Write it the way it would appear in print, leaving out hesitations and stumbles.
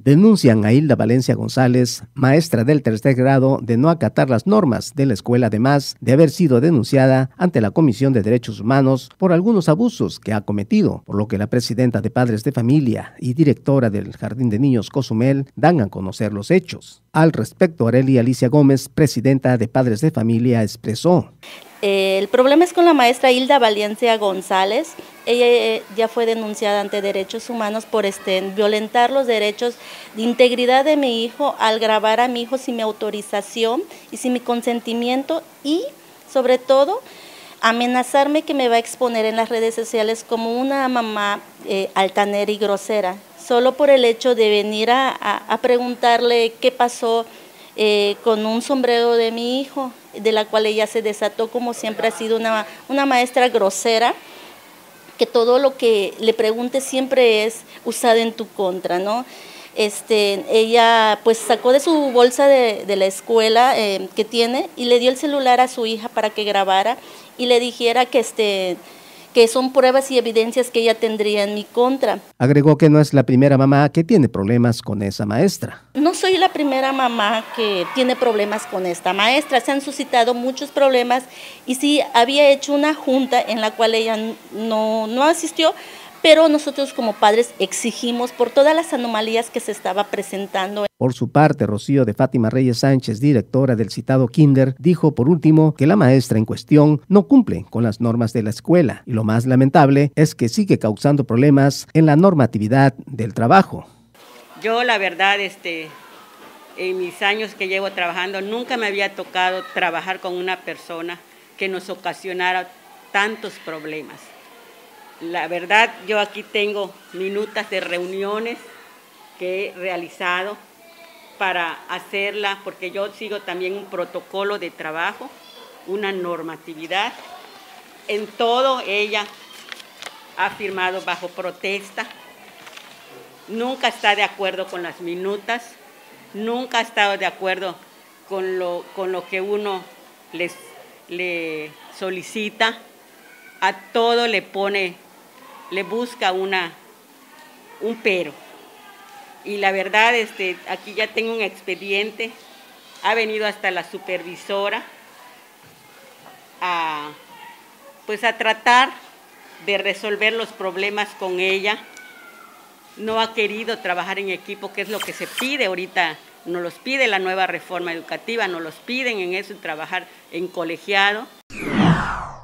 denuncian a Hilda Valencia González, maestra del tercer grado, de no acatar las normas de la escuela, además de haber sido denunciada ante la Comisión de Derechos Humanos por algunos abusos que ha cometido, por lo que la presidenta de Padres de Familia y directora del Jardín de Niños Cozumel dan a conocer los hechos. Al respecto, Arely Alicia Gómez, presidenta de Padres de Familia, expresó: el problema es con la maestra Hilda Valencia González. Ella ya fue denunciada ante Derechos Humanos por violentar los derechos de integridad de mi hijo al grabar a mi hijo sin mi autorización y sin mi consentimiento, y sobre todo amenazarme que me va a exponer en las redes sociales como una mamá altanera y grosera, solo por el hecho de venir a preguntarle qué pasó con un sombrero de mi hijo, de la cual ella se desató, como siempre ha sido una maestra grosera, que todo lo que le pregunte siempre es usado en tu contra, ¿no? Ella pues sacó de su bolsa de la escuela que tiene y le dio el celular a su hija para que grabara y le dijera que son pruebas y evidencias que ella tendría en mi contra. Agregó que no es la primera mamá que tiene problemas con esa maestra. No soy la primera mamá que tiene problemas con esta maestra, se han suscitado muchos problemas y sí había hecho una junta en la cual ella no asistió, pero nosotros como padres exigimos por todas las anomalías que se estaba presentando. Por su parte, Rocío de Fátima Reyes Sánchez, directora del citado kinder, dijo por último que la maestra en cuestión no cumple con las normas de la escuela y lo más lamentable es que sigue causando problemas en la normatividad del trabajo. Yo la verdad, en mis años que llevo trabajando, nunca me había tocado trabajar con una persona que nos ocasionara tantos problemas. La verdad, yo aquí tengo minutas de reuniones que he realizado para hacerla, porque yo sigo también un protocolo de trabajo, una normatividad. En todo ella ha firmado bajo protesta, nunca está de acuerdo con las minutas, nunca ha estado de acuerdo con lo que uno le solicita, a todo le busca un pero. Y la verdad, aquí ya tengo un expediente, ha venido hasta la supervisora a tratar de resolver los problemas con ella. No ha querido trabajar en equipo, que es lo que se pide ahorita, nos los pide la nueva reforma educativa, nos los piden en eso, trabajar en colegiado.